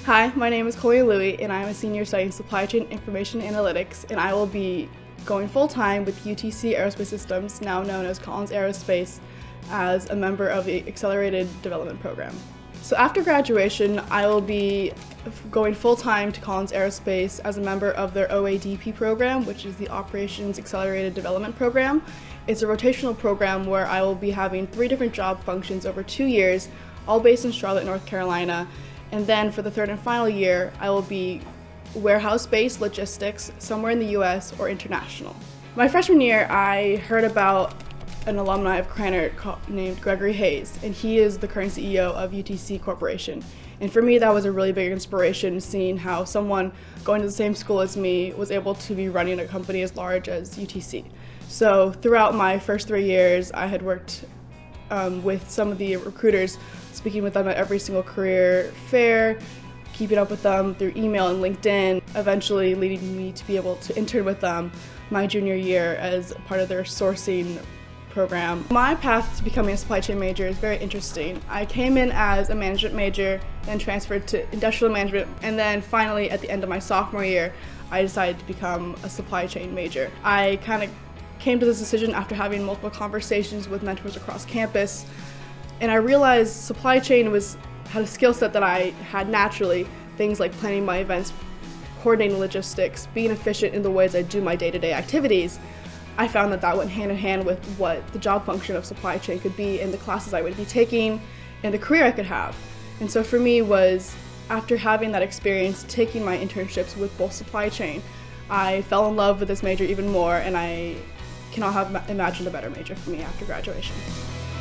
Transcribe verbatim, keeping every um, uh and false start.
Hi, my name is Colleen Louie and I am a senior studying supply chain information analytics, and I will be going full-time with U T C Aerospace Systems, now known as Collins Aerospace, as a member of the Accelerated Development Program. So after graduation, I will be going full-time to Collins Aerospace as a member of their O A D P program, which is the Operations Accelerated Development Program. It's a rotational program where I will be having three different job functions over two years, all based in Charlotte, North Carolina. And then for the third and final year, I will be warehouse-based logistics somewhere in the U S or international. My freshman year, I heard about an alumni of Krannert named Gregory Hayes, and he is the current C E O of U T C Corporation. And for me, that was a really big inspiration, seeing how someone going to the same school as me was able to be running a company as large as U T C. So throughout my first three years, I had worked um, with some of the recruiters, speaking with them at every single career fair, keeping up with them through email and LinkedIn, eventually leading me to be able to intern with them my junior year as part of their sourcing program. My path to becoming a supply chain major is very interesting. I came in as a management major, then transferred to industrial management, and then finally at the end of my sophomore year, I decided to become a supply chain major. I kind of came to this decision after having multiple conversations with mentors across campus, and I realized supply chain was had a skill set that I had naturally, things like planning my events, coordinating logistics, being efficient in the ways I do my day-to-day activities. I found that that went hand in hand with what the job function of supply chain could be in the classes I would be taking and the career I could have. And so for me was, after having that experience, taking my internships with both supply chain, I fell in love with this major even more, and I cannot have imagined a better major for me after graduation.